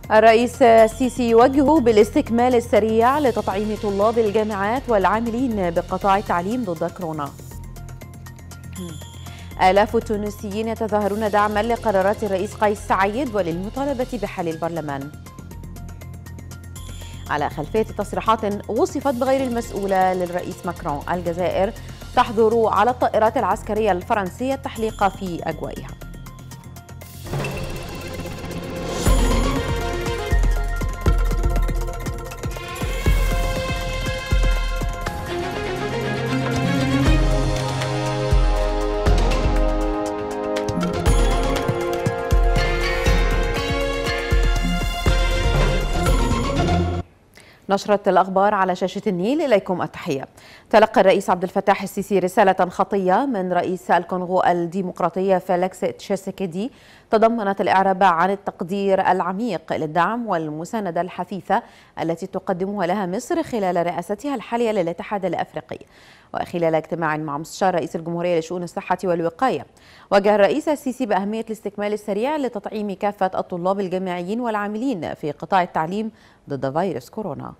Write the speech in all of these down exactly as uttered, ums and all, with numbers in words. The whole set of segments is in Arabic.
الرئيس السيسي يوجه بالاستكمال السريع لتطعيم طلاب الجامعات والعاملين بقطاع التعليم ضد كورونا. آلاف التونسيين يتظاهرون دعما لقرارات الرئيس قيس سعيد وللمطالبة بحل البرلمان. على خلفية تصريحات وصفت بغير المسؤولة للرئيس ماكرون، الجزائر تحظر على الطائرات العسكرية الفرنسية التحليق في أجوائها. نشرة الأخبار على شاشة النيل، إليكم التحية. تلقى الرئيس عبد الفتاح السيسي رسالة خطية من رئيس الكونغو الديمقراطية فيليكس تشيسيكيدي تضمنت الإعراب عن التقدير العميق للدعم والمساندة الحثيثة التي تقدمها لها مصر خلال رئاستها الحالية للاتحاد الأفريقي. وخلال اجتماع مع مستشار رئيس الجمهورية لشؤون الصحة والوقاية، وجه الرئيس السيسي بأهمية الاستكمال السريع لتطعيم كافة الطلاب الجامعيين والعاملين في قطاع التعليم ضد فيروس كورونا.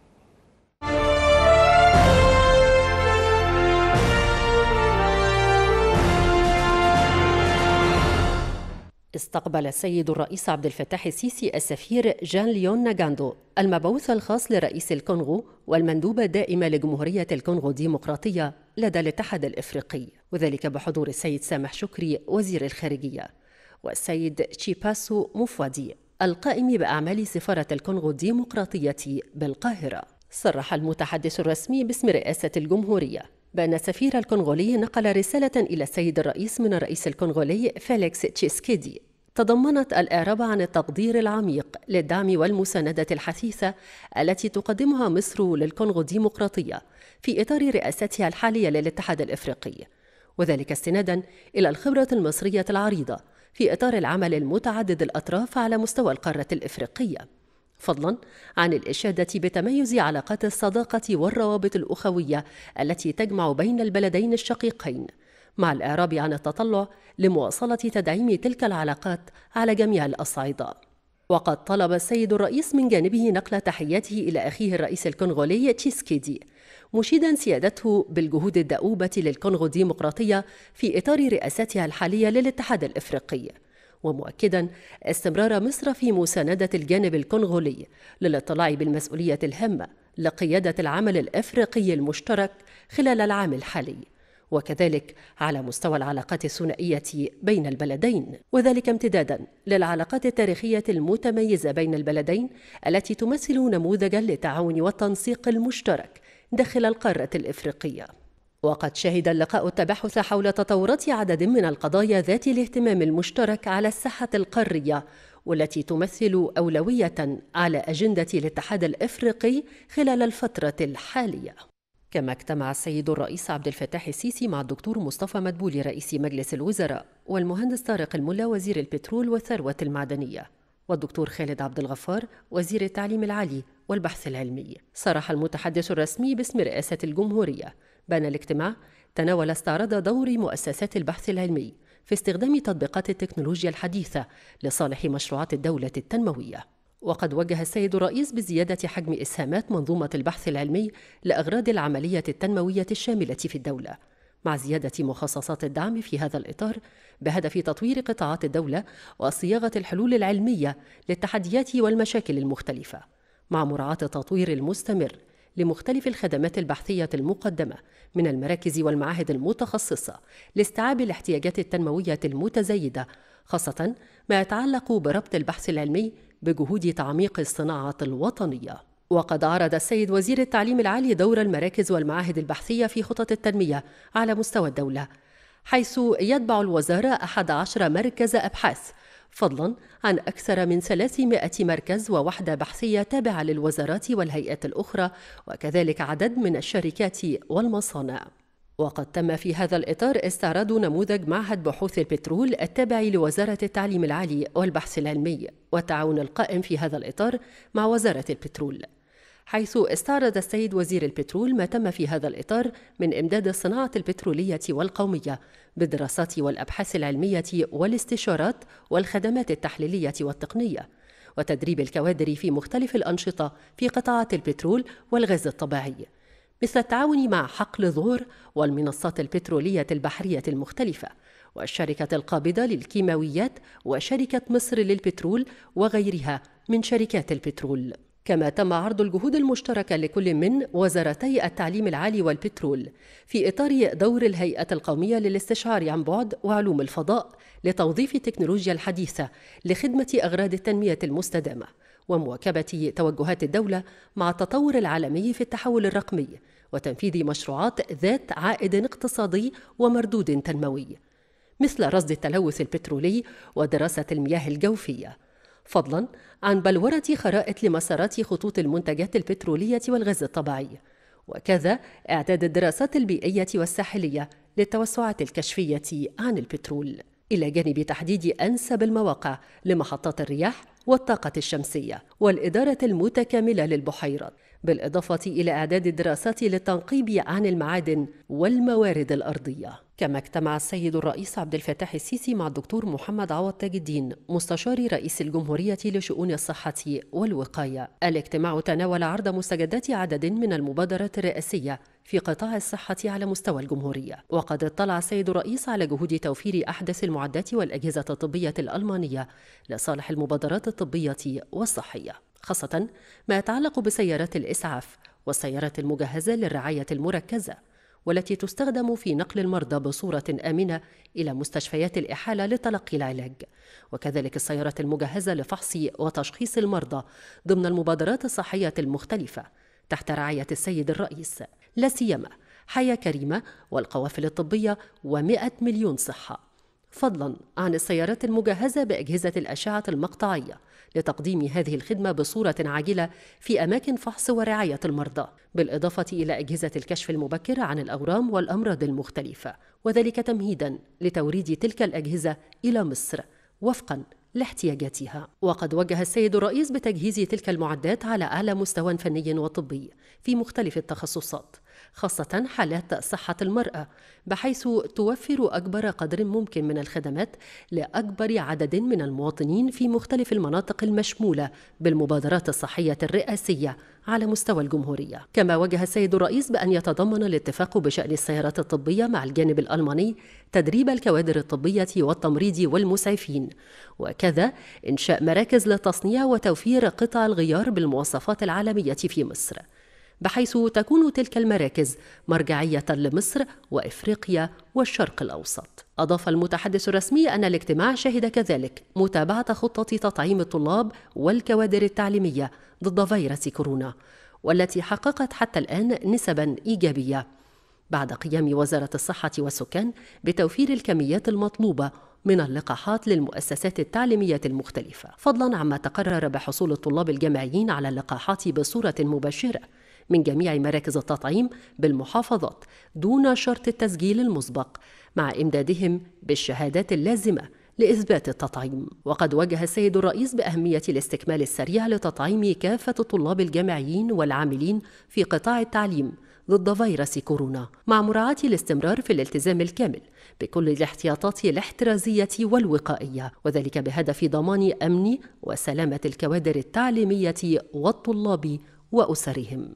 استقبل السيد الرئيس عبد الفتاح السيسي السفير جان ليون ناغاندو المبعوث الخاص لرئيس الكونغو والمندوبة الدائمة لجمهورية الكونغو الديمقراطية لدى الاتحاد الإفريقي، وذلك بحضور السيد سامح شكري وزير الخارجية والسيد تشيباسو موفوادي القائم بأعمال سفارة الكونغو الديمقراطية بالقاهرة. صرح المتحدث الرسمي باسم رئاسة الجمهورية بأن السفير الكونغولي نقل رسالة إلى السيد الرئيس من الرئيس الكونغولي فيليكس تشيسكيدي تضمنت الإعراب عن التقدير العميق للدعم والمساندة الحثيثة التي تقدمها مصر للكونغو الديمقراطية في إطار رئاستها الحالية للاتحاد الإفريقي، وذلك استنادا إلى الخبرة المصرية العريضة في إطار العمل المتعدد الأطراف على مستوى القارة الإفريقية، فضلا عن الإشادة بتميز علاقات الصداقة والروابط الأخوية التي تجمع بين البلدين الشقيقين، مع الإعراب عن التطلع لمواصلة تدعيم تلك العلاقات على جميع الأصعدة. وقد طلب السيد الرئيس من جانبه نقل تحياته إلى أخيه الرئيس الكونغولي تشيسكيدي، مشيدا سيادته بالجهود الدؤوبة للكونغو الديمقراطية في إطار رئاستها الحالية للاتحاد الإفريقي، ومؤكدا استمرار مصر في مساندة الجانب الكونغولي للاطلاع بالمسؤولية الهامة لقيادة العمل الأفريقي المشترك خلال العام الحالي، وكذلك على مستوى العلاقات الثنائية بين البلدين، وذلك امتدادا للعلاقات التاريخية المتميزة بين البلدين التي تمثل نموذجا للتعاون والتنسيق المشترك داخل القارة الإفريقية. وقد شهد اللقاء التباحث حول تطورات عدد من القضايا ذات الاهتمام المشترك على الساحة القارية، والتي تمثل أولوية على أجندة الاتحاد الإفريقي خلال الفترة الحالية. كما اجتمع السيد الرئيس عبد الفتاح السيسي مع الدكتور مصطفى مدبولي رئيس مجلس الوزراء، والمهندس طارق الملا وزير البترول والثروة المعدنية، والدكتور خالد عبد الغفار وزير التعليم العالي والبحث العلمي. صرح المتحدث الرسمي باسم رئاسة الجمهورية بأن الاجتماع تناول استعراض دور مؤسسات البحث العلمي في استخدام تطبيقات التكنولوجيا الحديثة لصالح مشروعات الدولة التنموية. وقد وجه السيد الرئيس بزيادة حجم إسهامات منظومة البحث العلمي لأغراض العملية التنموية الشاملة في الدولة، مع زيادة مخصصات الدعم في هذا الإطار بهدف تطوير قطاعات الدولة وصياغة الحلول العلمية للتحديات والمشاكل المختلفة، مع مراعاة التطوير المستمر لمختلف الخدمات البحثية المقدمة من المراكز والمعاهد المتخصصة لاستيعاب الاحتياجات التنموية المتزايدة، خاصة ما يتعلق بربط البحث العلمي بجهود تعميق الصناعة الوطنية. وقد عرض السيد وزير التعليم العالي دور المراكز والمعاهد البحثية في خطط التنمية على مستوى الدولة، حيث يتبع الوزارة أحد عشر مركز أبحاث، فضلا عن أكثر من ثلاثمائة مركز ووحدة بحثية تابعة للوزارات والهيئات الأخرى، وكذلك عدد من الشركات والمصانع. وقد تم في هذا الإطار استعراض نموذج معهد بحوث البترول التابع لوزارة التعليم العالي والبحث العلمي، والتعاون القائم في هذا الإطار مع وزارة البترول، حيث استعرض السيد وزير البترول ما تم في هذا الإطار من إمداد الصناعة البترولية والقومية بالدراسات والأبحاث العلمية والاستشارات والخدمات التحليلية والتقنية، وتدريب الكوادر في مختلف الأنشطة في قطاعات البترول والغاز الطبيعي، مثل التعاون مع حقل ظهر والمنصات البترولية البحرية المختلفة والشركة القابضة للكيماويات وشركة مصر للبترول وغيرها من شركات البترول. كما تم عرض الجهود المشتركة لكل من وزارتي التعليم العالي والبترول في إطار دور الهيئة القومية للاستشعار عن بعد وعلوم الفضاء لتوظيف التكنولوجيا الحديثة لخدمة أغراض التنمية المستدامة ومواكبة توجهات الدولة مع التطور العالمي في التحول الرقمي وتنفيذ مشروعات ذات عائد اقتصادي ومردود تنموي، مثل رصد التلوث البترولي ودراسة المياه الجوفية، فضلاً عن بلورة خرائط لمسارات خطوط المنتجات البترولية والغاز الطبيعي، وكذا إعداد الدراسات البيئية والساحلية للتوسعات الكشفية عن البترول، إلى جانب تحديد أنسب المواقع لمحطات الرياح والطاقة الشمسية والإدارة المتكاملة للبحيرات، بالإضافة إلى إعداد الدراسات للتنقيب عن المعادن والموارد الأرضية. كما اجتمع السيد الرئيس عبد الفتاح السيسي مع الدكتور محمد عوض تاج الدين مستشار رئيس الجمهورية لشؤون الصحة والوقاية. الاجتماع تناول عرض مستجدات عدد من المبادرات الرئاسية في قطاع الصحة على مستوى الجمهورية. وقد اطلع السيد الرئيس على جهود توفير أحدث المعدات والأجهزة الطبية الألمانية لصالح المبادرات الطبية والصحية، خاصة ما يتعلق بسيارات الإسعاف والسيارات المجهزة للرعاية المركزة والتي تستخدم في نقل المرضى بصورة آمنة إلى مستشفيات الإحالة لتلقي العلاج، وكذلك السيارات المجهزة لفحص وتشخيص المرضى ضمن المبادرات الصحية المختلفة تحت رعاية السيد الرئيس، لا سيما حياة كريمة والقوافل الطبية ومئة مليون صحة، فضلاً عن السيارات المجهزة بأجهزة الأشعة المقطعية لتقديم هذه الخدمة بصورة عاجلة في أماكن فحص ورعاية المرضى، بالإضافة إلى أجهزة الكشف المبكر عن الأورام والأمراض المختلفة، وذلك تمهيداً لتوريد تلك الأجهزة إلى مصر وفقاً لاحتياجاتها. وقد وجه السيد الرئيس بتجهيز تلك المعدات على أعلى مستوى فني وطبي في مختلف التخصصات، خاصة حالات صحة المرأة، بحيث توفر أكبر قدر ممكن من الخدمات لأكبر عدد من المواطنين في مختلف المناطق المشمولة بالمبادرات الصحية الرئاسية على مستوى الجمهورية. كما وجه السيد الرئيس بأن يتضمن الاتفاق بشأن السيارات الطبية مع الجانب الألماني تدريب الكوادر الطبية والتمريض والمسعفين، وكذا إنشاء مراكز لتصنيع وتوفير قطع الغيار بالمواصفات العالمية في مصر، بحيث تكون تلك المراكز مرجعية لمصر وإفريقيا والشرق الأوسط. أضاف المتحدث الرسمي أن الاجتماع شهد كذلك متابعة خطة تطعيم الطلاب والكوادر التعليمية ضد فيروس كورونا، والتي حققت حتى الآن نسباً إيجابية بعد قيام وزارة الصحة والسكان بتوفير الكميات المطلوبة من اللقاحات للمؤسسات التعليمية المختلفة، فضلاً عما تقرر بحصول الطلاب الجامعيين على اللقاحات بصورة مباشرة من جميع مراكز التطعيم بالمحافظات دون شرط التسجيل المسبق، مع إمدادهم بالشهادات اللازمة لإثبات التطعيم. وقد وجه السيد الرئيس بأهمية الاستكمال السريع لتطعيم كافة الطلاب الجامعيين والعاملين في قطاع التعليم ضد فيروس كورونا، مع مراعاة الاستمرار في الالتزام الكامل بكل الاحتياطات الاحترازية والوقائية، وذلك بهدف ضمان أمن وسلامة الكوادر التعليمية والطلاب وأسرهم.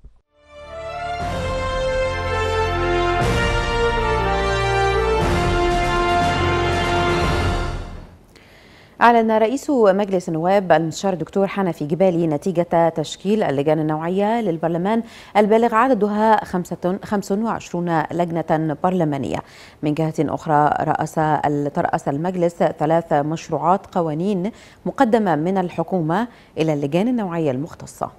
أعلن رئيس مجلس النواب المستشار الدكتور حنفي جبالي نتيجة تشكيل اللجان النوعية للبرلمان البالغ عددها خمسة وعشرين لجنة برلمانية. من جهة أخرى رأس ترأس المجلس ثلاث مشروعات قوانين مقدمة من الحكومة إلى اللجان النوعية المختصة.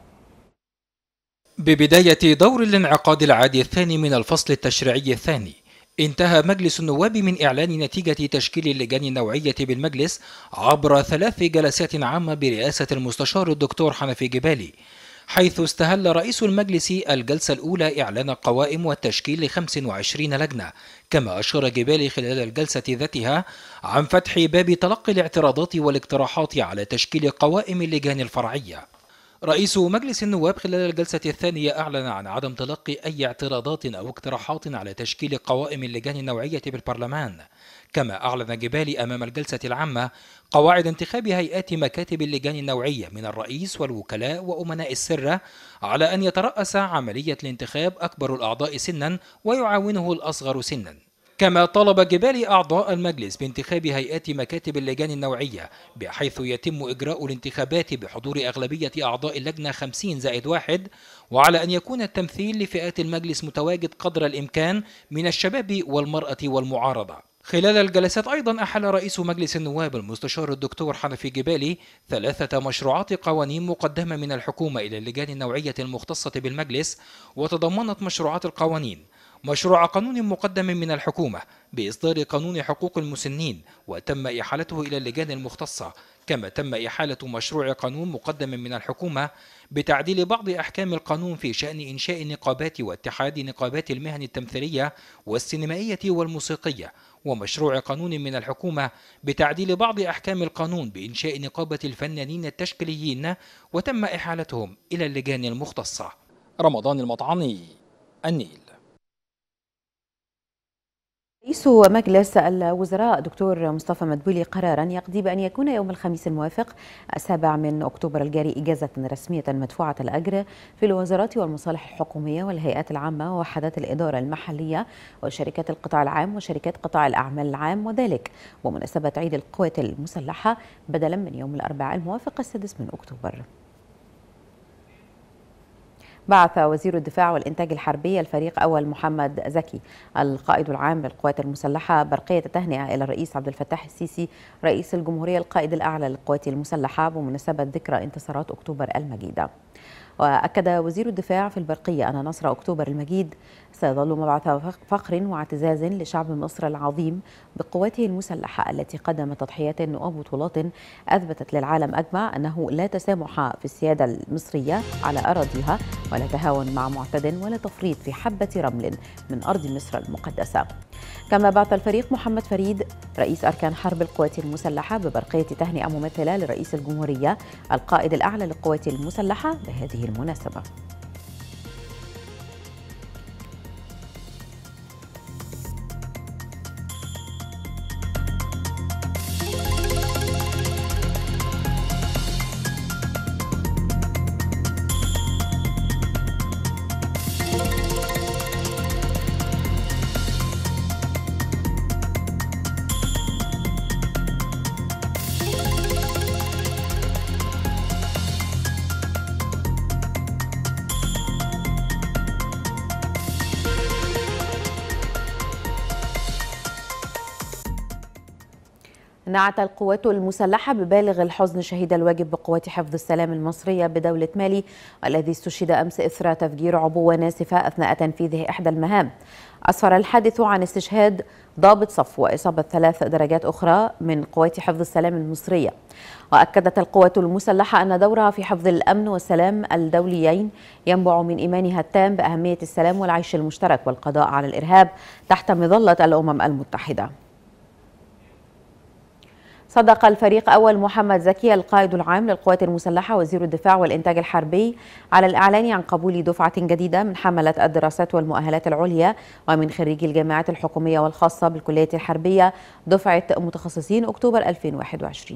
ببداية دور الانعقاد العادي الثاني من الفصل التشريعي الثاني، انتهى مجلس النواب من إعلان نتيجة تشكيل اللجان النوعية بالمجلس عبر ثلاث جلسات عامة برئاسة المستشار الدكتور حنفي جبالي، حيث استهل رئيس المجلس الجلسة الأولى إعلان القوائم والتشكيل لخمس وعشرين لجنة. كما أشار جبالي خلال الجلسة ذاتها عن فتح باب تلقي الاعتراضات والاقتراحات على تشكيل قوائم اللجان الفرعية. رئيس مجلس النواب خلال الجلسة الثانية أعلن عن عدم تلقي أي اعتراضات أو اقتراحات على تشكيل قوائم اللجان النوعية بالبرلمان. كما أعلن جبالي أمام الجلسة العامة قواعد انتخاب هيئات مكاتب اللجان النوعية من الرئيس والوكلاء وأمناء السرة، على أن يترأس عملية الانتخاب أكبر الأعضاء سنا ويعاونه الأصغر سنا. كما طالب جبالي أعضاء المجلس بانتخاب هيئات مكاتب اللجان النوعية بحيث يتم إجراء الانتخابات بحضور أغلبية أعضاء اللجنة خمسين زائد واحد، وعلى أن يكون التمثيل لفئات المجلس متواجد قدر الإمكان من الشباب والمرأة والمعارضة. خلال الجلسات أيضا أحل رئيس مجلس النواب المستشار الدكتور حنفي جبالي ثلاثة مشروعات قوانين مقدمة من الحكومة إلى اللجان النوعية المختصة بالمجلس، وتضمنت مشروعات القوانين مشروع قانون مقدم من الحكومة بإصدار قانون حقوق المسنين وتم إحالته إلى اللجان المختصة، كما تم إحالة مشروع قانون مقدم من الحكومة بتعديل بعض أحكام القانون في شأن إنشاء نقابات واتحاد نقابات المهن التمثيلية والسينمائية والموسيقية، ومشروع قانون من الحكومة بتعديل بعض أحكام القانون بإنشاء نقابة الفنانين التشكيليين وتم إحالتهم إلى اللجان المختصة. رمضان المطعني، النيل. رئيس مجلس الوزراء دكتور مصطفى مدبولي قرارا يقضي بأن يكون يوم الخميس الموافق السابع من أكتوبر الجاري إجازة رسمية مدفوعة الأجر في الوزارات والمصالح الحكومية والهيئات العامة ووحدات الإدارة المحلية وشركات القطاع العام وشركات قطاع الأعمال العام، وذلك بمناسبة عيد القوات المسلحة بدلا من يوم الأربعاء الموافق السادس من أكتوبر. بعث وزير الدفاع والإنتاج الحربي الفريق أول محمد زكي القائد العام للقوات المسلحة برقية تهنئة إلى الرئيس عبد الفتاح السيسي رئيس الجمهورية القائد الأعلى للقوات المسلحة بمناسبة ذكرى انتصارات أكتوبر المجيدة. وأكد وزير الدفاع في البرقية أن نصر أكتوبر المجيد سيظل مبعث فخر واعتزاز لشعب مصر العظيم بقواته المسلحة التي قدمت تضحيات وبطولات أثبتت للعالم أجمع أنه لا تسامح في السيادة المصرية على أراضيها ولا تهاون مع معتد ولا تفريط في حبة رمل من أرض مصر المقدسة. كما بعث الفريق محمد فريد رئيس أركان حرب القوات المسلحة ببرقية تهنئة ممثلة لرئيس الجمهورية القائد الأعلى للقوات المسلحة بهذه المناسبة. نعت القوات المسلحة ببالغ الحزن شهيد الواجب بقوات حفظ السلام المصرية بدولة مالي الذي استشهد أمس إثر تفجير عبوة ناسفة أثناء تنفيذه إحدى المهام. أسفر الحادث عن استشهاد ضابط صف وإصابة ثلاث درجات أخرى من قوات حفظ السلام المصرية. وأكدت القوات المسلحة أن دورها في حفظ الأمن والسلام الدوليين ينبع من إيمانها التام بأهمية السلام والعيش المشترك والقضاء على الإرهاب تحت مظلة الأمم المتحدة. صدق الفريق أول محمد زكي القائد العام للقوات المسلحة وزير الدفاع والإنتاج الحربي على الإعلان عن قبول دفعة جديدة من حملة الدراسات والمؤهلات العليا ومن خريجي الجامعات الحكومية والخاصة بالكلية الحربية دفعة متخصصين أكتوبر ألفين وواحد وعشرين.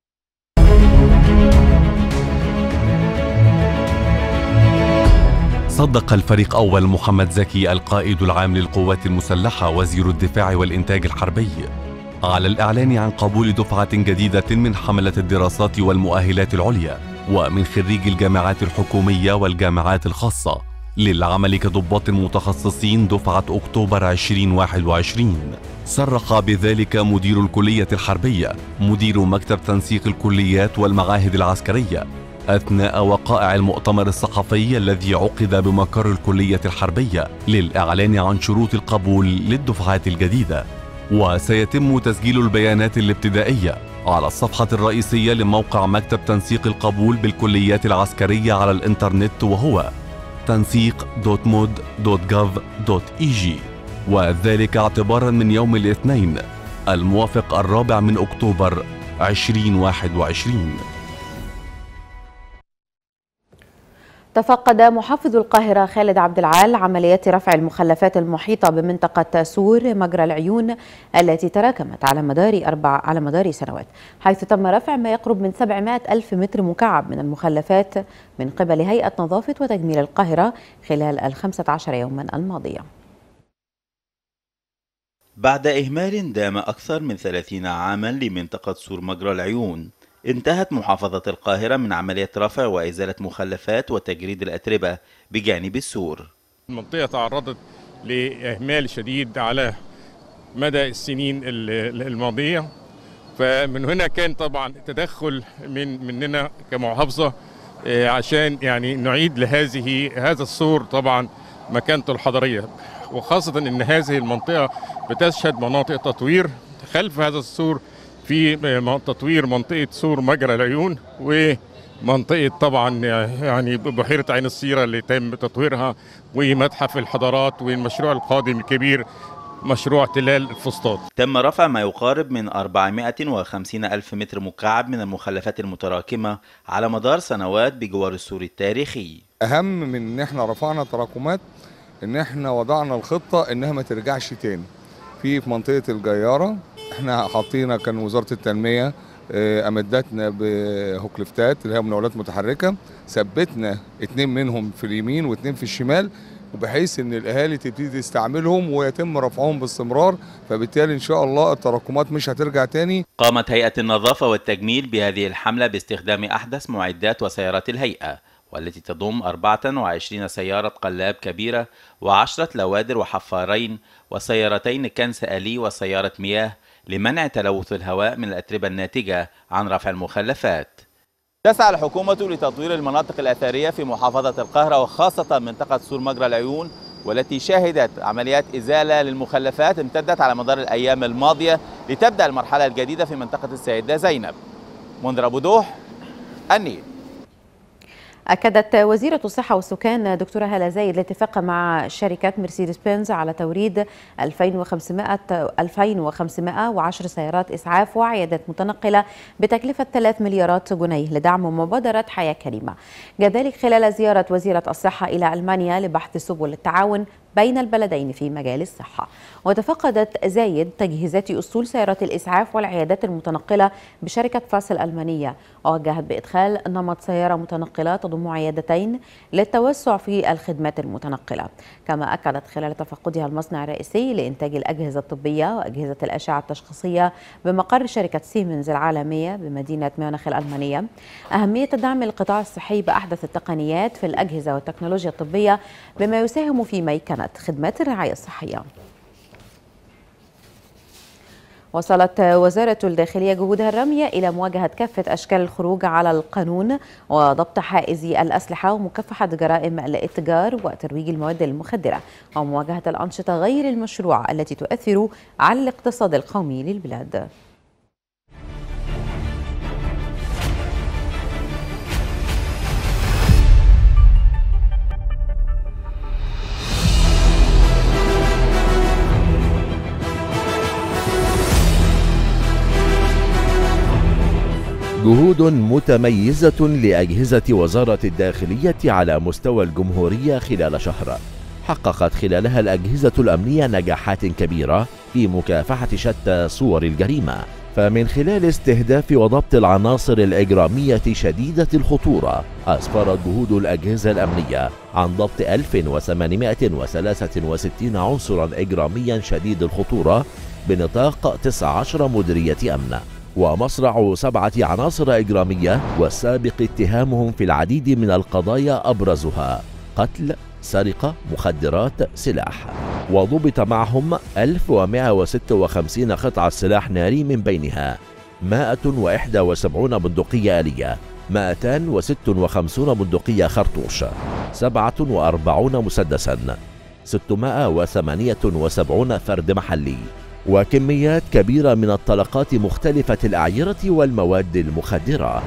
صدق الفريق أول محمد زكي القائد العام للقوات المسلحة وزير الدفاع والإنتاج الحربي على الإعلان عن قبول دفعة جديدة من حملة الدراسات والمؤهلات العليا ومن خريجي الجامعات الحكومية والجامعات الخاصة للعمل كضباط متخصصين دفعة أكتوبر ألفين وواحد وعشرين. صرح بذلك مدير الكلية الحربية مدير مكتب تنسيق الكليات والمعاهد العسكرية أثناء وقائع المؤتمر الصحفي الذي عقد بمقر الكلية الحربية للإعلان عن شروط القبول للدفعات الجديدة. وسيتم تسجيل البيانات الابتدائية على الصفحة الرئيسية لموقع مكتب تنسيق القبول بالكليات العسكرية على الإنترنت وهو تنسيق دوت مود دوت جوف دوت إي جي، وذلك اعتبارا من يوم الاثنين الموافق الرابع من أكتوبر ألفين وواحد وعشرين. تفقد محافظ القاهرة خالد عبد العال عمليات رفع المخلفات المحيطة بمنطقة سور مجرى العيون التي تراكمت على مدار أربع على مدار سنوات، حيث تم رفع ما يقرب من سبعمائة ألف متر مكعب من المخلفات من قبل هيئة نظافة وتجميل القاهرة خلال الخمسة عشر يوما الماضية. بعد إهمال دام أكثر من ثلاثين عاما لمنطقة سور مجرى العيون، انتهت محافظة القاهرة من عملية رفع وإزالة مخلفات وتجريد الأتربة بجانب السور. المنطقة تعرضت لإهمال شديد على مدى السنين الماضية، فمن هنا كان طبعا تدخل من مننا كمحافظة عشان يعني نعيد لهذه هذا السور طبعا مكانته الحضارية، وخاصة ان هذه المنطقة بتشهد مناطق تطوير. خلف هذا السور في تطوير منطقة سور مجرى العيون، ومنطقة طبعا يعني بحيرة عين السيرة اللي تم تطويرها، ومتحف الحضارات، والمشروع القادم الكبير مشروع تلال الفسطاط. تم رفع ما يقارب من أربعمائة وخمسين ألف متر مكعب من المخلفات المتراكمة على مدار سنوات بجوار السور التاريخي. أهم من إن احنا رفعنا تراكمات إن احنا وضعنا الخطة إنها ما ترجعش تاني. في في منطقة الجيارة احنا حاطينا، كان وزارة التنمية امدتنا بهوكلفتات اللي هي مناولات متحركة، ثبتنا اتنين منهم في اليمين واتنين في الشمال، وبحيث ان الاهالي تبتدي تستعملهم ويتم رفعهم باستمرار، فبالتالي ان شاء الله التراكمات مش هترجع تاني. قامت هيئة النظافة والتجميل بهذه الحملة باستخدام احدث معدات وسيارات الهيئة، والتي تضم أربعة وعشرين سيارة قلاب كبيرة وعشرة لوادر وحفارين وسيارتين كنس آلي وسيارة مياه لمنع تلوث الهواء من الأتربة الناتجة عن رفع المخلفات. تسعى الحكومة لتطوير المناطق الأثرية في محافظة القاهرة، وخاصة منطقة سور مجرى العيون، والتي شهدت عمليات إزالة للمخلفات امتدت على مدار الأيام الماضية، لتبدأ المرحلة الجديدة في منطقة السيدة زينب. منذر أبو دوح، النيل. أكدت وزيرة الصحة والسكان دكتورة هالة زايد الاتفاق مع شركة مرسيدس بنز على توريد ألفين وخمسمائة وعشر سيارات إسعاف وعيادات متنقلة بتكلفة ثلاث مليارات جنيه لدعم مبادرة حياة كريمة. جاء ذلك خلال زيارة وزيرة الصحة إلى ألمانيا لبحث سبل التعاون بين البلدين في مجال الصحة. وتفقدت زايد تجهيزات أسطول سيارات الإسعاف والعيادات المتنقلة بشركة فاس الألمانية، ووجهت بإدخال نمط سيارة متنقلة تضم عيادتين للتوسع في الخدمات المتنقلة. كما أكدت خلال تفقدها المصنع الرئيسي لإنتاج الأجهزة الطبية وأجهزة الأشعة التشخيصية بمقر شركة سيمنز العالمية بمدينة ميونخ الألمانية أهمية دعم القطاع الصحي بأحدث التقنيات في الأجهزة والتكنولوجيا الطبية، بما يساهم في ميكنة خدمات الرعاية الصحية. وصلت وزارة الداخلية جهودها الرامية إلى مواجهة كافة أشكال الخروج على القانون وضبط حائزي الأسلحة ومكافحة جرائم الاتجار وترويج المواد المخدرة ومواجهة الأنشطة غير المشروعة التي تؤثر على الاقتصاد القومي للبلاد. جهود متميزة لأجهزة وزارة الداخلية على مستوى الجمهورية خلال شهر، حققت خلالها الأجهزة الأمنية نجاحات كبيرة في مكافحة شتى صور الجريمة. فمن خلال استهداف وضبط العناصر الإجرامية شديدة الخطورة، أسفرت جهود الأجهزة الأمنية عن ضبط ألف وثمانمائة وثلاثة وستين عنصرا إجراميا شديد الخطورة بنطاق تسعة عشر مديرية أمن، ومصرع سبعة عناصر إجرامية والسابق اتهامهم في العديد من القضايا أبرزها قتل، سرقة، مخدرات، سلاح. وضبط معهم ألف ومائة وستة وخمسين قطعة سلاح ناري، من بينها مائة وواحد وسبعين بندقية آلية، مائتين وستة وخمسين بندقية خرطوش، سبعة وأربعين مسدسا، ستمائة وثمانية وسبعين فرد محلي، وكميات كبيرة من الطلقات مختلفة الأعيرة والمواد المخدرة.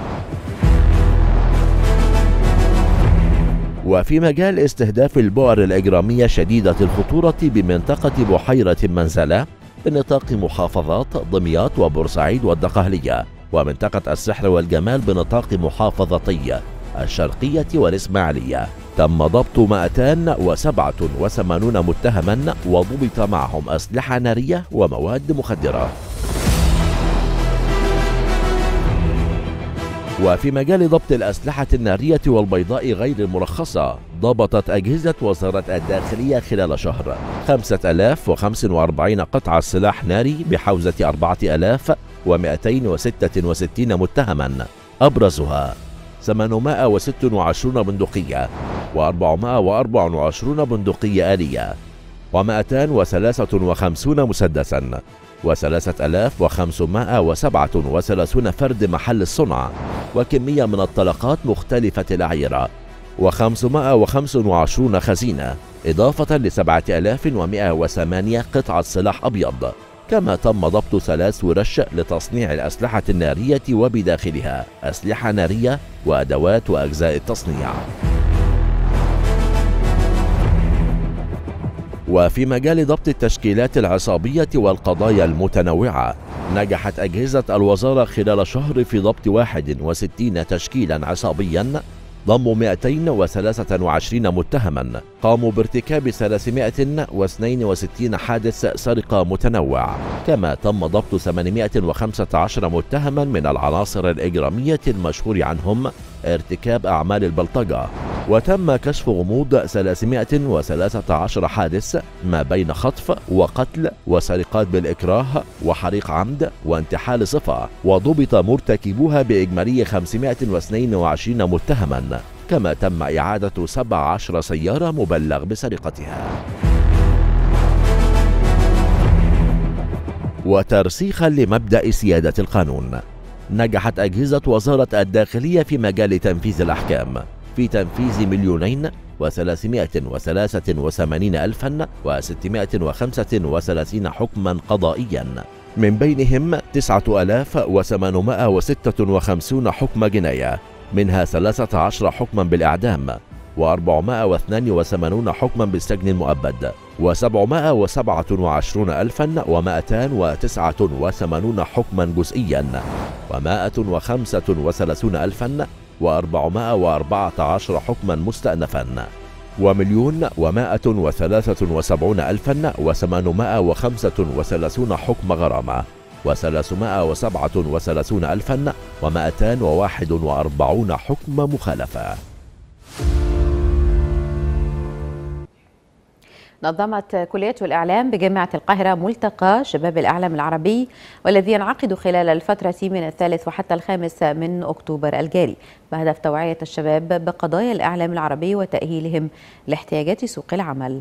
وفي مجال استهداف البؤر الإجرامية شديدة الخطورة بمنطقة بحيرة منزلة بنطاق محافظات دمياط وبورسعيد والدقهلية، ومنطقة السحر والجمال بنطاق محافظتي الشرقية والإسماعيلية. تم ضبط مئتين وسبعة وثمانين متهما وضبط معهم أسلحة نارية ومواد مخدرة. وفي مجال ضبط الأسلحة النارية والبيضاء غير المرخصة، ضبطت أجهزة وزارة الداخلية خلال شهر خمسة آلاف وخمسة وأربعين قطعة سلاح ناري بحوزة أربعة آلاف ومئتين وستة وستين متهما، أبرزها ثمانمائة وستة وعشرين بندقية وأربعمائة وأربعة وعشرين بندقية آلية ومئتين وثلاثة وخمسين مسدسا وثلاثة آلاف وخمسمائة وسبعة وثلاثين فرد محل الصنع وكمية من الطلقات مختلفة الأعيرة وخمسمائة وخمسة وعشرين خزينة، إضافة لسبعة آلاف ومئة وثمانية قطعة سلاح أبيض. كما تم ضبط ثلاث ورش لتصنيع الأسلحة النارية وبداخلها أسلحة نارية وأدوات وأجزاء التصنيع. وفي مجال ضبط التشكيلات العصابية والقضايا المتنوعة، نجحت أجهزة الوزارة خلال شهر في ضبط واحد وستين تشكيلا عصابيا ضموا مئتين وثلاثة وعشرين متهما قاموا بارتكاب ثلاثمائة واثنين وستين حادث سرقة متنوع. كما تم ضبط ثمانمائة وخمسة عشر متهما من العناصر الإجرامية المشهور عنهم ارتكاب أعمال البلطجة، وتم كشف غموض ثلاثمائة وثلاثة عشر حادث ما بين خطف وقتل وسرقات بالإكراه وحريق عمد وانتحال صفة، وضبط مرتكبوها بإجمالي خمسمائة واثنين وعشرين متهما. كما تم إعادة سبع عشرة سيارة مبلغ بسرقتها. وترسيخا لمبدأ سيادة القانون، نجحت أجهزة وزارة الداخلية في مجال تنفيذ الأحكام في تنفيذ مليونين وثلاثمائة وثلاثة وثمانين ألفا وستمائة وخمسة وثلاثين حكما قضائيا، من بينهم تسعة آلاف وثمانمائة وستة وخمسين حكم جناية، منها ثلاثة عشر حكما بالإعدام وأربعمائة واثنين وثمانين حكما بالسجن المؤبد وسبعمائة وسبعة وعشرين ألفا ومائتين وتسعة وثمانين حكما جزئيا ومائة وخمسة وثلاثين ألفا وأربعمائة وأربعة عشر حكما مستأنفا ومليون ومائة وثلاثة وسبعون ألفا وثمانمائة وخمسة وثلاثين حكم غرامة وثلاثمائة وسبعة وثلاثين ألفا ومائتين وواحد وأربعين حكم مخالفة. نظمت كلية الإعلام بجامعة القاهرة ملتقى شباب الإعلام العربي، والذي ينعقد خلال الفترة من الثالث وحتى الخامس من أكتوبر الجاري، بهدف توعية الشباب بقضايا الإعلام العربي وتأهيلهم لاحتياجات سوق العمل.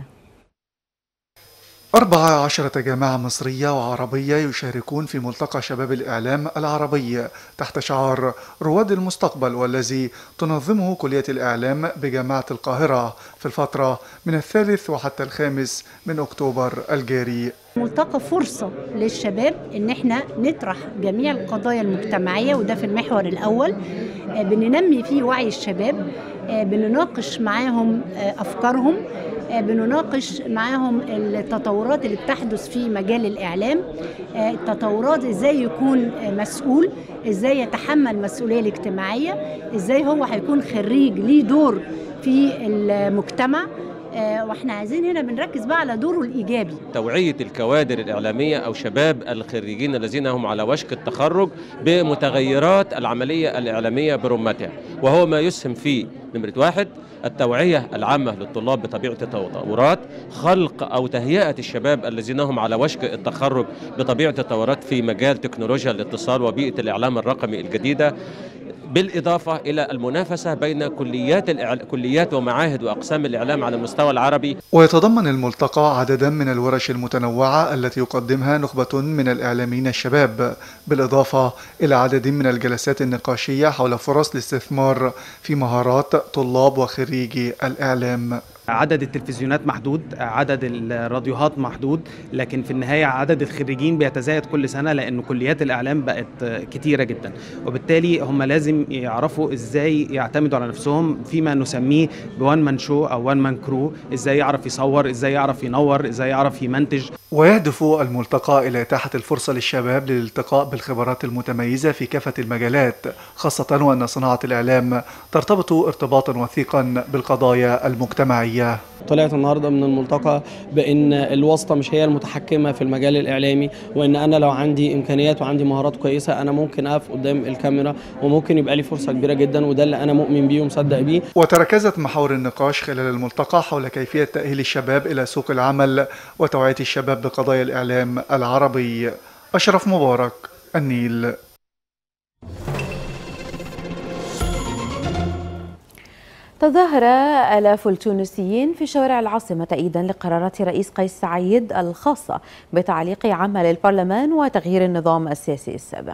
أربع عشرة جامعة مصرية وعربية يشاركون في ملتقى شباب الإعلام العربي تحت شعار رواد المستقبل، والذي تنظمه كلية الإعلام بجامعة القاهرة في الفترة من الثالث وحتى الخامس من أكتوبر الجاري. ملتقى فرصة للشباب إن احنا نطرح جميع القضايا المجتمعية، وده في المحور الأول بننمي فيه وعي الشباب، بنناقش معاهم أفكارهم، بنناقش معاهم التطورات اللي بتحدث في مجال الإعلام، التطورات ازاي يكون مسؤول، ازاي يتحمل مسؤولية الاجتماعية، ازاي هو هيكون خريج ليه دور في المجتمع. واحنا عايزين هنا بنركز بقى على دوره الإيجابي، توعية الكوادر الإعلامية أو شباب الخريجين الذين هم على وشك التخرج بمتغيرات العملية الإعلامية برمتها، وهو ما يسهم فيه نمرة واحد التوعية العامة للطلاب بطبيعة التطورات، خلق أو تهيئة الشباب الذين هم على وشك التخرج بطبيعة التطورات في مجال تكنولوجيا الاتصال وبيئة الإعلام الرقمي الجديدة، بالإضافة إلى المنافسة بين كليات الإعل... كليات ومعاهد وأقسام الإعلام على المستوى العربي. ويتضمن الملتقى عددا من الورش المتنوعة التي يقدمها نخبة من الإعلاميين الشباب، بالإضافة إلى عدد من الجلسات النقاشية حول فرص الاستثمار في مهارات طلاب وخريجي الإعلام. عدد التلفزيونات محدود، عدد الراديوهات محدود، لكن في النهاية عدد الخريجين بيتزايد كل سنة لأن كليات الإعلام بقت كتيرة جدا، وبالتالي هم لازم يعرفوا إزاي يعتمدوا على نفسهم فيما نسميه بوان مان شو أو وان مان كرو، إزاي يعرف يصور، إزاي يعرف ينور، إزاي يعرف يمنتج. ويهدف الملتقى إلى إتاحة الفرصة للشباب للالتقاء بالخبرات المتميزة في كافة المجالات، خاصة وأن صناعة الإعلام ترتبط ارتباطا وثيقا بالقضايا المجتمعية. طلعت النهارده من الملتقى بان الواسطه مش هي المتحكمه في المجال الاعلامي، وان انا لو عندي امكانيات وعندي مهارات كويسه انا ممكن اقف قدام الكاميرا وممكن يبقى لي فرصه كبيره جدا، وده اللي انا مؤمن بيه ومصدق بيه. وتركزت محاور النقاش خلال الملتقى حول كيفيه تاهيل الشباب الى سوق العمل وتوعيه الشباب بقضايا الاعلام العربي. اشرف مبارك، النيل. تظاهر آلاف التونسيين في شوارع العاصمة تأييدا لقرارات رئيس قيس سعيد الخاصة بتعليق عمل البرلمان وتغيير النظام السياسي السابق.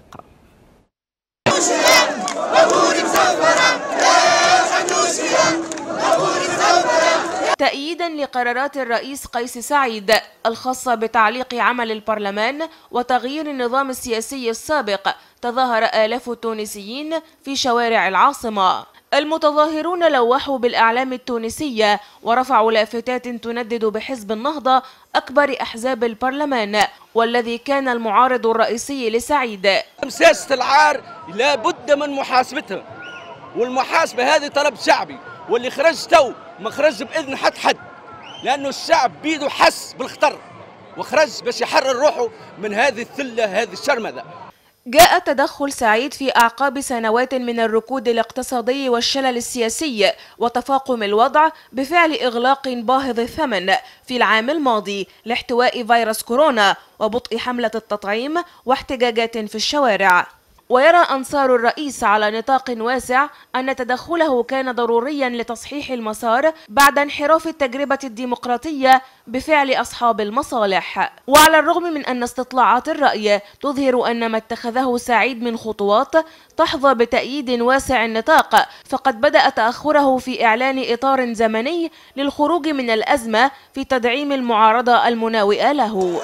تأييدا لقرارات الرئيس قيس سعيد الخاصة بتعليق عمل البرلمان وتغيير النظام السياسي السابق، تظاهر آلاف التونسيين في شوارع العاصمة. المتظاهرون لوحوا بالأعلام التونسية ورفعوا لافتات تندد بحزب النهضة أكبر أحزاب البرلمان والذي كان المعارض الرئيسي لسعيد. سياسة العار لا بد من محاسبتها، والمحاسبة هذه طلب شعبي، واللي خرج تو ما خرج بإذن حد حد، لأنه الشعب بيده حس بالخطر وخرج باش يحرر روحه من هذه الثلة هذه الشرمذة. جاء تدخل سعيد في أعقاب سنوات من الركود الاقتصادي والشلل السياسي وتفاقم الوضع بفعل إغلاق باهظ الثمن في العام الماضي لاحتواء فيروس كورونا وبطء حملة التطعيم واحتجاجات في الشوارع. ويرى أنصار الرئيس على نطاق واسع أن تدخله كان ضروريا لتصحيح المسار بعد انحراف التجربة الديمقراطية بفعل أصحاب المصالح. وعلى الرغم من أن استطلاعات الرأي تظهر أن ما اتخذه سعيد من خطوات تحظى بتأييد واسع النطاق، فقد بدأ تأخره في إعلان إطار زمني للخروج من الأزمة في تدعيم المعارضة المناوئة له.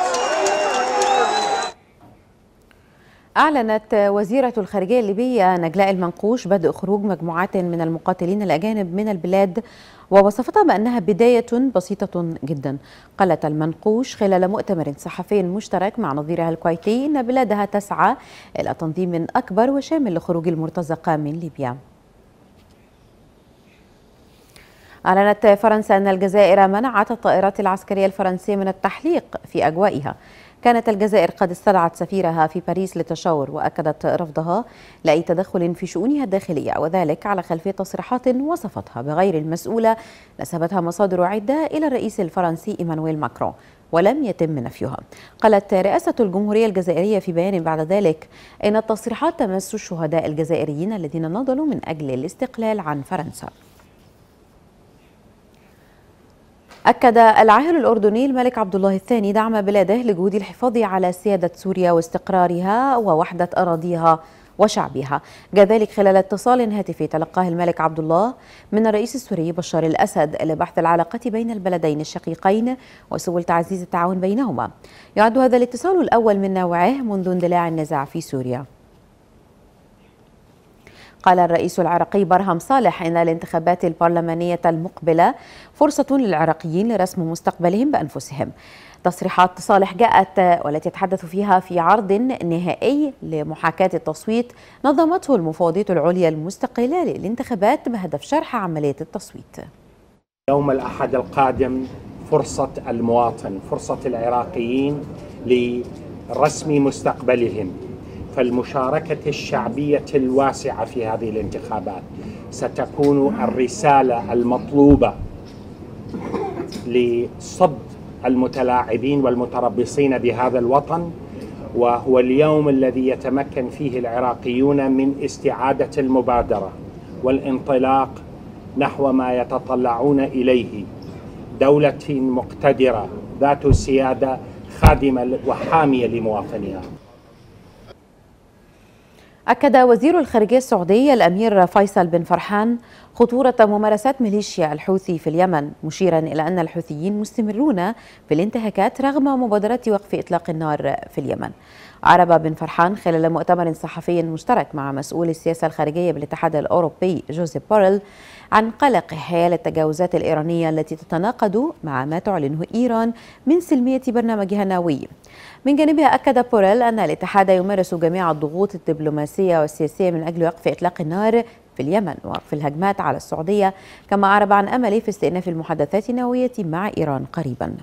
أعلنت وزيرة الخارجية الليبية نجلاء المنقوش بدء خروج مجموعات من المقاتلين الأجانب من البلاد، ووصفتها بأنها بداية بسيطة جدا. قالت المنقوش خلال مؤتمر صحفي مشترك مع نظيرها الكويتي إن بلادها تسعى إلى تنظيم أكبر وشامل لخروج المرتزقة من ليبيا. أعلنت فرنسا أن الجزائر منعت الطائرات العسكرية الفرنسية من التحليق في أجوائها. كانت الجزائر قد استدعت سفيرها في باريس للتشاور، وأكدت رفضها لأي تدخل في شؤونها الداخلية، وذلك على خلفية تصريحات وصفتها بغير المسؤولة نسبتها مصادر عدة إلى الرئيس الفرنسي إيمانويل ماكرون ولم يتم نفيها. قالت رئاسة الجمهورية الجزائرية في بيان بعد ذلك إن التصريحات تمس الشهداء الجزائريين الذين نضلوا من أجل الاستقلال عن فرنسا. أكد العاهل الأردني الملك عبد الله الثاني دعم بلاده لجهود الحفاظ على سيادة سوريا واستقرارها ووحدة أراضيها وشعبها. جاء ذلك خلال اتصال هاتفي تلقاه الملك عبد الله من الرئيس السوري بشار الأسد لبحث العلاقة بين البلدين الشقيقين وسبل تعزيز التعاون بينهما. يعد هذا الاتصال الأول من نوعه منذ اندلاع النزاع في سوريا. قال الرئيس العراقي برهم صالح إن الانتخابات البرلمانية المقبلة فرصة للعراقيين لرسم مستقبلهم بأنفسهم. تصريحات صالح جاءت والتي يتحدث فيها في عرض نهائي لمحاكاة التصويت نظمته المفوضية العليا المستقلة للانتخابات بهدف شرح عملية التصويت. يوم الأحد القادم فرصة المواطن، فرصة العراقيين لرسم مستقبلهم، فالمشاركة الشعبية الواسعة في هذه الانتخابات ستكون الرسالة المطلوبة لصد المتلاعبين والمتربصين بهذا الوطن، وهو اليوم الذي يتمكن فيه العراقيون من استعادة المبادرة والانطلاق نحو ما يتطلعون إليه، دولة مقتدرة ذات سيادة خادمة وحامية لمواطنيها. أكد وزير الخارجية السعودي الأمير فيصل بن فرحان خطورة ممارسات ميليشيا الحوثي في اليمن، مشيرا إلى أن الحوثيين مستمرون في الانتهاكات رغم مبادرة وقف إطلاق النار في اليمن. عرب بن فرحان خلال مؤتمر صحفي مشترك مع مسؤول السياسة الخارجية بالاتحاد الأوروبي جوزيف بوريل عن قلقه حيال التجاوزات الإيرانية التي تتناقض مع ما تعلنه إيران من سلمية برنامجها النووي. من جانبها أكد بوريل أن الاتحاد يمارس جميع الضغوط الدبلوماسية والسياسية من أجل وقف إطلاق النار في اليمن ووقف الهجمات على السعودية، كما أعرب عن أمله في استئناف المحادثات النووية مع إيران قريبا.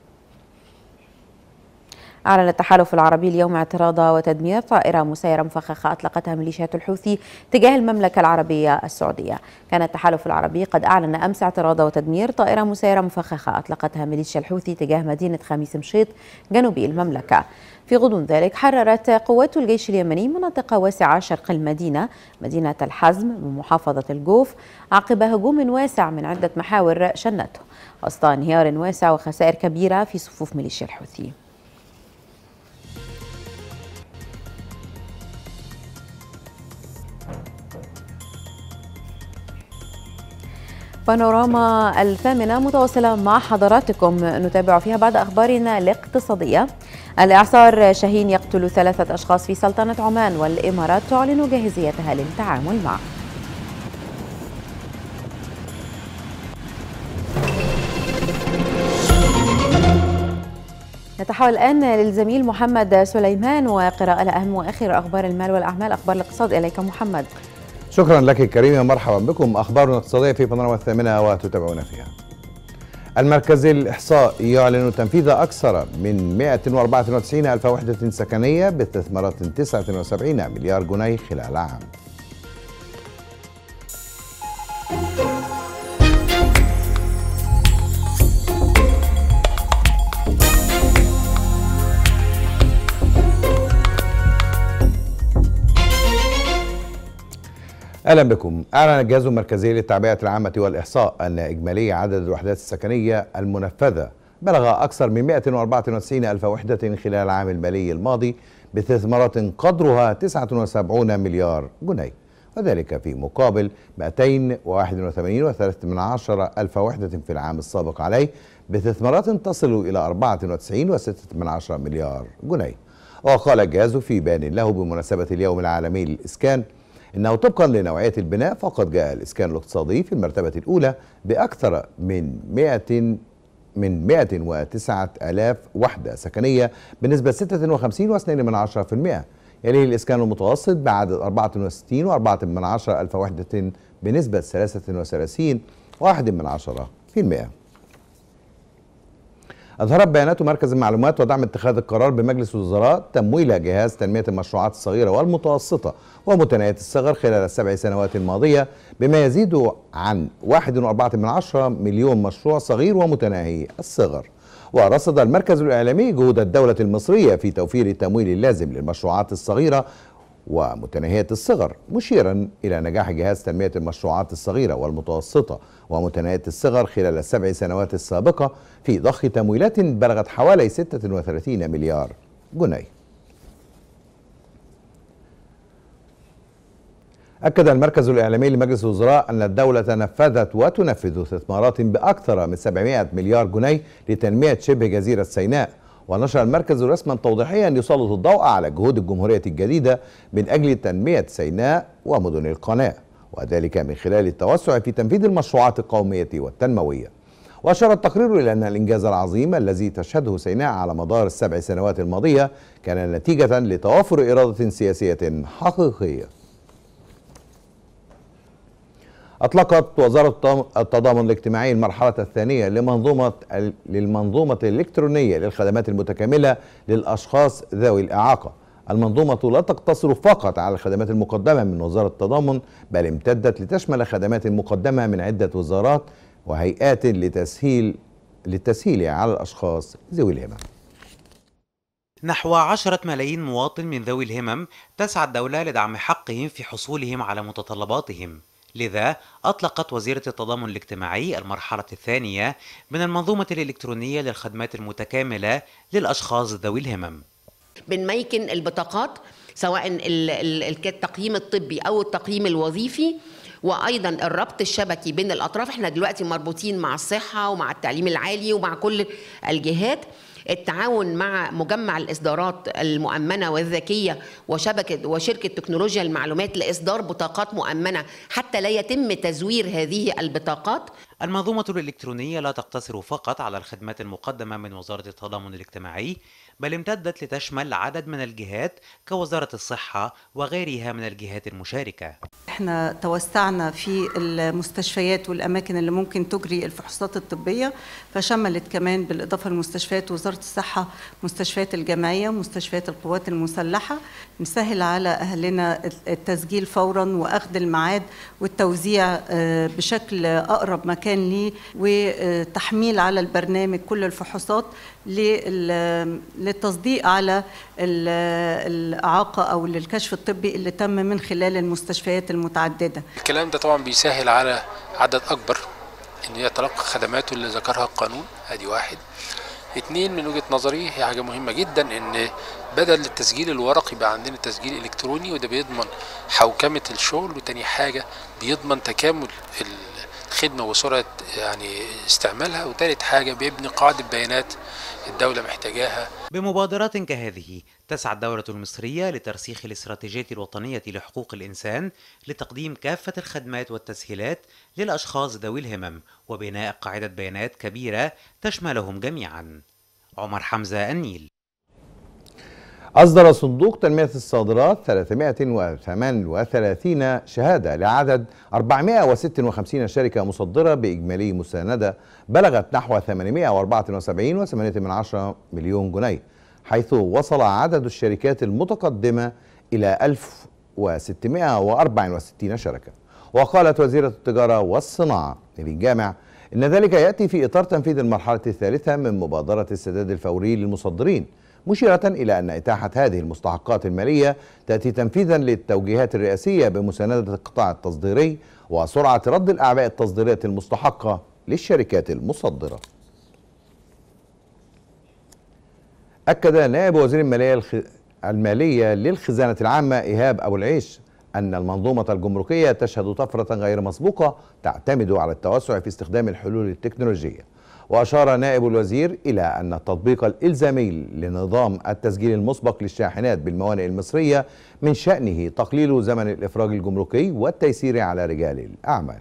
أعلن التحالف العربي اليوم اعتراض وتدمير طائرة مسيرة مفخخة أطلقتها ميليشيات الحوثي تجاه المملكة العربية السعودية. كان التحالف العربي قد أعلن أمس اعتراض وتدمير طائرة مسيرة مفخخة أطلقتها ميليشيا الحوثي تجاه مدينة خميس مشيط جنوبي المملكة. في غضون ذلك حررت قوات الجيش اليمني مناطق واسعة شرق المدينة، مدينة الحزم ومحافظة الجوف، عقب هجوم واسع من عدة محاور شنته، وسط انهيار واسع وخسائر كبيرة في صفوف ميليشيا الحوثي. بانوراما الثامنة متواصلة مع حضراتكم، نتابع فيها بعد أخبارنا الاقتصادية. الإعصار شاهين يقتل ثلاثة أشخاص في سلطنة عمان، والإمارات تعلن جاهزيتها للتعامل معه. نتحول الآن للزميل محمد سليمان وقراءة لأهم وآخر أخبار المال والأعمال، أخبار الاقتصاد. إليك محمد. شكرا لك كريم، مرحبا بكم. أخبارنا الاقتصادية في بانوراما الثامنة وتتابعون فيها. المركز الإحصائي يعلن تنفيذ أكثر من مئة وأربعة وتسعين ألف وحدة سكنية باستثمارات تسعة وسبعين مليار جنيه خلال عام. أهلا بكم. أعلن الجهاز المركزي للتعبئة العامة والإحصاء أن إجمالي عدد الوحدات السكنية المنفذة بلغ أكثر من مئة وأربعة وتسعين ألف وحدة خلال العام المالي الماضي باستثمارات قدرها تسعة وسبعين مليار جنيه، وذلك في مقابل مئتين وواحد وثمانين فاصلة ثلاثة ألف وحدة في العام السابق عليه باستثمارات تصل إلى أربعة وتسعين فاصلة ستة مليار جنيه. وقال الجهاز في بيان له بمناسبة اليوم العالمي للإسكان إنه طبقا لنوعية البناء فقد جاء الإسكان الاقتصادي في المرتبة الأولى بأكثر من مئة من مئة وتسعة آلاف وحدة سكنية بنسبة ستة وخمسين فاصلة اثنين بالمئة، يليه الإسكان المتوسط بعدد أربعة وستين فاصلة أربعة ألف وحدة بنسبة ثلاثة وثلاثين فاصلة واحد بالمئة. أظهرت بيانات مركز المعلومات ودعم اتخاذ القرار بمجلس الوزراء تمويل جهاز تنمية المشروعات الصغيرة والمتوسطة ومتناهية الصغر خلال السبع سنوات الماضية بما يزيد عن واحد فاصلة أربعة مليون مشروع صغير ومتناهي الصغر. ورصد المركز الإعلامي جهود الدولة المصرية في توفير التمويل اللازم للمشروعات الصغيرة ومتناهية الصغر، مشيرا إلى نجاح جهاز تنمية المشروعات الصغيرة والمتوسطة ومتناهية الصغر خلال السبع سنوات السابقة في ضخ تمويلات بلغت حوالي ستة وثلاثين مليار جنيه. أكد المركز الإعلامي لمجلس الوزراء أن الدولة نفذت وتنفذ استثمارات بأكثر من سبعمئة مليار جنيه لتنمية شبه جزيرة سيناء. ونشر المركز رسما توضيحيا يسلط الضوء على جهود الجمهورية الجديدة من أجل تنمية سيناء ومدن القناة، وذلك من خلال التوسع في تنفيذ المشروعات القومية والتنموية. وأشار التقرير إلى أن الإنجاز العظيم الذي تشهده سيناء على مدار السبع سنوات الماضية كان نتيجة لتوافر إرادة سياسية حقيقية. أطلقت وزارة التضامن الاجتماعي المرحلة الثانية لمنظومة للمنظومة الإلكترونية للخدمات المتكاملة للأشخاص ذوي الإعاقة. المنظومة لا تقتصر فقط على الخدمات المقدمة من وزارة التضامن، بل امتدت لتشمل خدمات مقدمة من عدة وزارات وهيئات لتسهيل للتسهيل على الأشخاص ذوي الهمم. نحو عشرة ملايين مواطن من ذوي الهمم تسعى الدولة لدعم حقهم في حصولهم على متطلباتهم، لذا أطلقت وزيرة التضامن الاجتماعي المرحلة الثانية من المنظومة الإلكترونية للخدمات المتكاملة للأشخاص ذوي الهمم. بنميكن البطاقات سواء التقييم الطبي أو التقييم الوظيفي، وأيضا الربط الشبكي بين الأطراف. احنا دلوقتي مربوطين مع الصحة ومع التعليم العالي ومع كل الجهات. التعاون مع مجمع الإصدارات المؤمنة والذكية وشبكة وشركة تكنولوجيا المعلومات لإصدار بطاقات مؤمنة حتى لا يتم تزوير هذه البطاقات. المنظومة الإلكترونية لا تقتصر فقط على الخدمات المقدمة من وزارة التضامن الاجتماعي، بل امتدت لتشمل عدد من الجهات كوزارة الصحة وغيرها من الجهات المشاركة. احنا توسعنا في المستشفيات والأماكن اللي ممكن تجري الفحوصات الطبية، فشملت كمان بالإضافة لمستشفيات وزارة الصحة مستشفيات الجمعية ومستشفيات القوات المسلحة. نسهل على أهلنا التسجيل فورا وأخذ الميعاد والتوزيع بشكل أقرب مكان ليه، وتحميل على البرنامج كل الفحوصات للتصديق على الإعاقة أو للكشف الطبي اللي تم من خلال المستشفيات المتعددة. الكلام ده طبعا بيسهل على عدد أكبر إن يتلقى خدماته اللي ذكرها القانون. ادي واحد. اتنين، من وجهة نظري هي حاجة مهمة جدا ان بدل التسجيل الورقي يبقى عندنا تسجيل الكتروني، وده بيضمن حوكمة الشغل، وتاني حاجة بيضمن تكامل الخدمة وسرعة يعني استعمالها، وتالت حاجة بيبني قاعدة بيانات الدولة محتاجاها. بمبادرات كهذه تسعى الدولة المصرية لترسيخ الاستراتيجية الوطنية لحقوق الإنسان لتقديم كافة الخدمات والتسهيلات للأشخاص ذوي الهمم وبناء قاعدة بيانات كبيرة تشملهم جميعا. عمر حمزة، النيل. أصدر صندوق تنمية الصادرات ثلاثمائة وثمانية وثلاثين شهادة لعدد أربعمائة وستة وخمسين شركة مصدرة بإجمالي مساندة بلغت نحو ثمانمائة وأربعة وسبعين فاصلة ثمانية مليون جنيه، حيث وصل عدد الشركات المتقدمة إلى ألف وستمائة وأربعة وستين شركة. وقالت وزيرة التجارة والصناعة نيفين جامع إن ذلك يأتي في إطار تنفيذ المرحلة الثالثة من مبادرة السداد الفوري للمصدرين، مشيرة إلى أن إتاحة هذه المستحقات المالية تأتي تنفيذا للتوجيهات الرئاسية بمساندة القطاع التصديري وسرعة رد الأعباء التصديرية المستحقة للشركات المصدرة. أكد نائب وزير المالية الخ... المالية للخزانة العامة إيهاب أبو العيش أن المنظومة الجمركية تشهد طفرة غير مسبوقة تعتمد على التوسع في استخدام الحلول التكنولوجية. وأشار نائب الوزير إلى أن التطبيق الإلزامي لنظام التسجيل المسبق للشاحنات بالموانئ المصرية من شأنه تقليل زمن الإفراج الجمركي والتيسير على رجال الأعمال.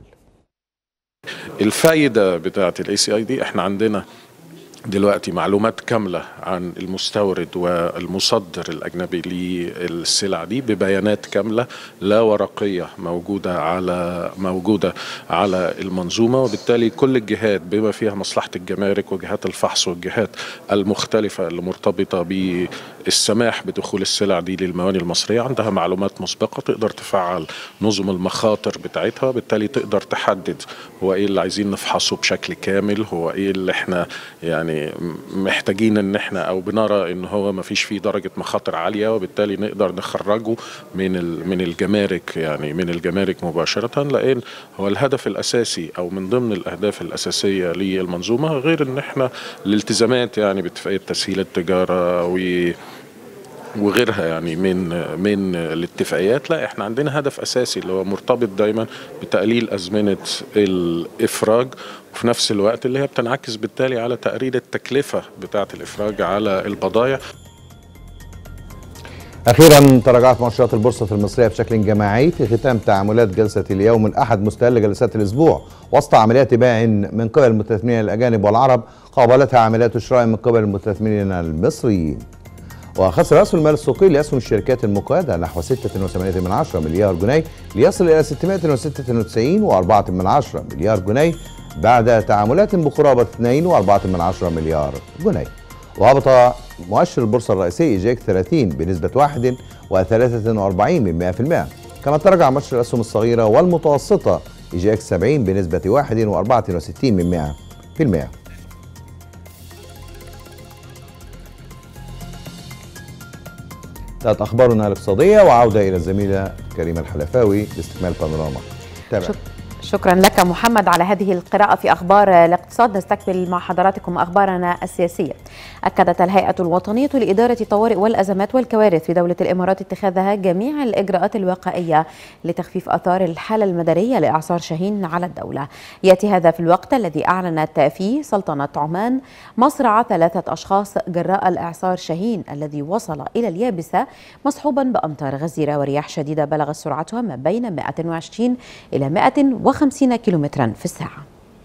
الفائدة بتاعة الاي سي اي دي، احنا عندنا دلوقتي معلومات كاملة عن المستورد والمصدر الأجنبي للسلع دي ببيانات كاملة لا ورقية موجودة على موجودة على المنظومة، وبالتالي كل الجهات بما فيها مصلحة الجمارك وجهات الفحص والجهات المختلفة اللي مرتبطة بالسماح بدخول السلع دي للموانئ المصرية عندها معلومات مسبقة تقدر تفعل نظم المخاطر بتاعتها، وبالتالي تقدر تحدد هو ايه اللي عايزين نفحصه بشكل كامل، هو ايه اللي احنا يعني محتاجين ان احنا او بنرى ان هو ما فيش فيه درجة مخاطر عالية، وبالتالي نقدر نخرجه من من الجمارك يعني من الجمارك مباشرة، لان هو الهدف الاساسي او من ضمن الاهداف الاساسية للمنظومة، غير ان احنا الالتزامات يعني باتفاقية تسهيل التجارة و وغيرها يعني من من الاتفاقيات. لا، احنا عندنا هدف اساسي اللي هو مرتبط دايما بتقليل ازمنه الافراج، وفي نفس الوقت اللي هي بتنعكس بالتالي على تقليل التكلفه بتاعه الافراج على البضائع. أخيرا تراجعت مؤشرات البورصة المصرية بشكل جماعي في ختام تعاملات جلسة اليوم الأحد مستهل جلسات الأسبوع، وسط عمليات بيع من قبل المستثمرين الأجانب والعرب قابلتها عمليات شراء من قبل المستثمرين المصريين. وخسر رأس المال السوقي لأسهم الشركات المقيدة نحو ستة فاصلة ثمانية مليار جنيه ليصل إلى ستمائة وستة وتسعين فاصلة أربعة مليار جنيه بعد تعاملات بقرابة اثنين فاصلة أربعة مليار جنيه. وهبط مؤشر البورصة الرئيسي إي جي إكس ثلاثين بنسبة واحد وثلاثة وأربعين بالمئة، كما تراجع مؤشر الأسهم الصغيرة والمتوسطة إي جي إكس سبعين بنسبة واحد وأربعة وستين بالمئة. انتهت أخبارنا الاقتصادية، وعودة إلى الزميلة كريمة الحلفاوي لاستكمال بانوراما. تابع. شكرا لك محمد على هذه القراءة في أخبار الاقتصاد. نستكمل مع حضراتكم أخبارنا السياسية. أكدت الهيئة الوطنية لإدارة الطوارئ والأزمات والكوارث في دولة الإمارات اتخاذها جميع الإجراءات الوقائية لتخفيف آثار الحالة المدارية لإعصار شاهين على الدولة. يأتي هذا في الوقت الذي أعلنت فيه سلطنة عمان مصرع ثلاثة أشخاص جراء الإعصار شاهين الذي وصل إلى اليابسة مصحوبا بأمطار غزيرة ورياح شديدة بلغت سرعتها ما بين مئة وعشرين إلى مئة وخمسين كيلومترا في الساعة.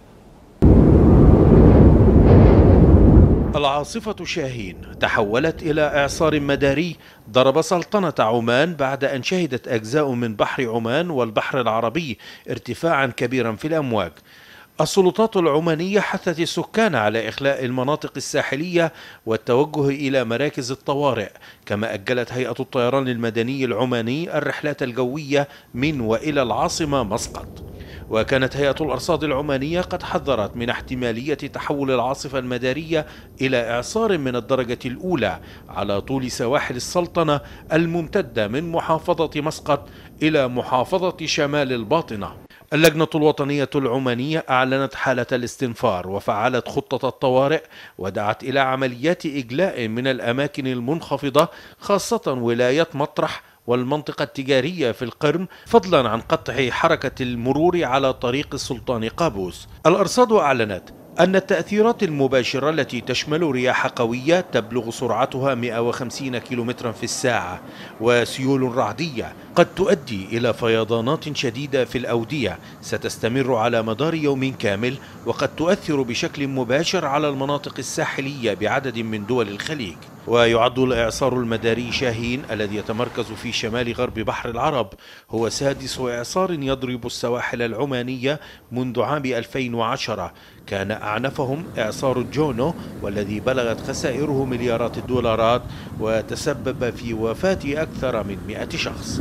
العاصفة شاهين تحولت إلى إعصار مداري ضرب سلطنة عمان بعد أن شهدت أجزاء من بحر عمان والبحر العربي ارتفاعا كبيرا في الأمواج. السلطات العمانية حثت السكان على إخلاء المناطق الساحلية والتوجه إلى مراكز الطوارئ، كما أجلت هيئة الطيران المدني العماني الرحلات الجوية من وإلى العاصمة مسقط. وكانت هيئة الأرصاد العمانية قد حذرت من احتمالية تحول العاصفة المدارية إلى إعصار من الدرجة الأولى على طول سواحل السلطنة الممتدة من محافظة مسقط إلى محافظة شمال الباطنة. اللجنة الوطنية العمانية أعلنت حالة الاستنفار وفعلت خطة الطوارئ ودعت إلى عمليات إجلاء من الأماكن المنخفضة خاصة ولاية مطرح والمنطقة التجارية في القرم، فضلا عن قطع حركة المرور على طريق السلطان قابوس. الأرصاد أعلنت أن التأثيرات المباشرة التي تشمل رياح قوية تبلغ سرعتها مئة وخمسين كيلومترا في الساعة وسيول رعدية قد تؤدي إلى فيضانات شديدة في الأودية ستستمر على مدار يوم كامل، وقد تؤثر بشكل مباشر على المناطق الساحلية بعدد من دول الخليج. ويعد الإعصار المداري شاهين الذي يتمركز في شمال غرب بحر العرب هو سادس إعصار يضرب السواحل العمانية منذ عام ألفين وعشرة، كان أعنفهم إعصار جونو والذي بلغت خسائره مليارات الدولارات وتسبب في وفاة أكثر من مئة شخص.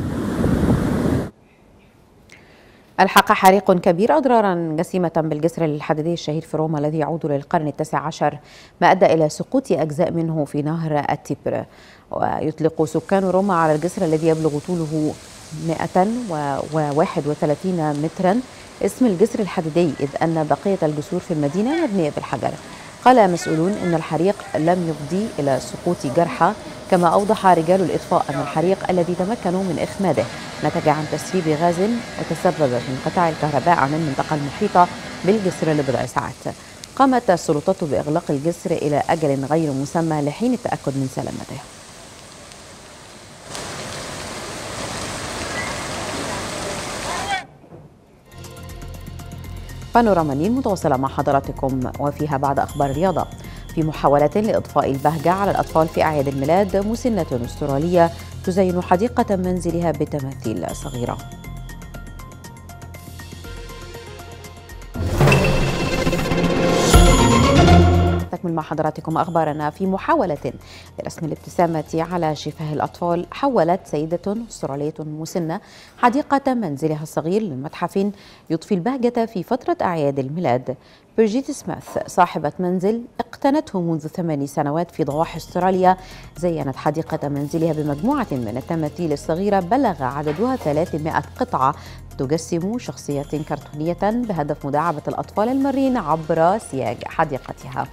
ألحق حريق كبير أضرارا جسيمة بالجسر الحديدي الشهير في روما الذي يعود للقرن التاسع عشر، ما أدى إلى سقوط أجزاء منه في نهر التيبر. ويطلق سكان روما على الجسر الذي يبلغ طوله مئة وواحد وثلاثين مترا اسم الجسر الحديدي، إذ أن بقية الجسور في المدينة مبنية بالحجر. قال مسؤولون إن الحريق لم يفضي إلى سقوط جرحى، كما أوضح رجال الإطفاء أن الحريق الذي تمكنوا من إخماده نتج عن تسريب غاز وتسبب في انقطاع الكهرباء عن المنطقة المحيطة بالجسر لبضع ساعات. قامت السلطات بإغلاق الجسر إلى أجل غير مسمى لحين التأكد من سلامته. بانوراما النيل متواصلة مع حضراتكم وفيها بعد أخبار الرياضة. في محاولة لإضفاء البهجة على الأطفال في أعياد الميلاد، مسنة أسترالية تزين حديقة منزلها بتماثيل صغيرة. نستكمل مع حضراتكم أخبارنا. في محاولة لرسم الابتسامة على شفاه الأطفال، حولت سيدة أسترالية مسنة حديقة منزلها الصغير لمتحف يضفي البهجة في فترة أعياد الميلاد. برجيت سميث صاحبة منزل اقتنته منذ ثماني سنوات في ضواحي استراليا، زينت حديقة منزلها بمجموعة من التماثيل الصغيرة بلغ عددها ثلاثمائة قطعة تجسم شخصيات كرتونية بهدف مداعبة الأطفال المارين عبر سياج حديقتها.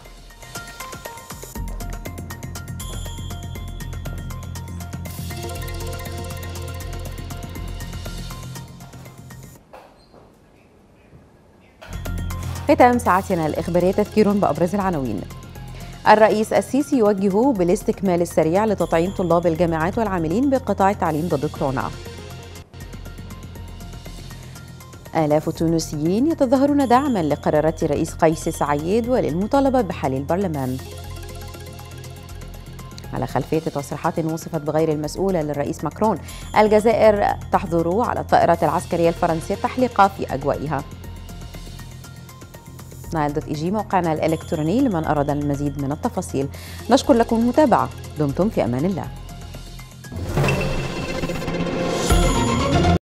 ختام ساعتنا الإخبارية تذكير بأبرز العناوين. الرئيس السيسي يوجه بالاستكمال السريع لتطعيم طلاب الجامعات والعاملين بقطاع التعليم ضد كورونا. آلاف التونسيين يتظاهرون دعما لقرارات الرئيس قيس سعيد وللمطالبة بحل البرلمان. على خلفية تصريحات وصفت بغير المسؤولة للرئيس ماكرون، الجزائر تحظر على الطائرات العسكرية الفرنسية التحليق في أجوائها. نايل دوت إي جي موقعنا الإلكتروني لمن أراد المزيد من التفاصيل. نشكر لكم المتابعة، دمتم في أمان الله.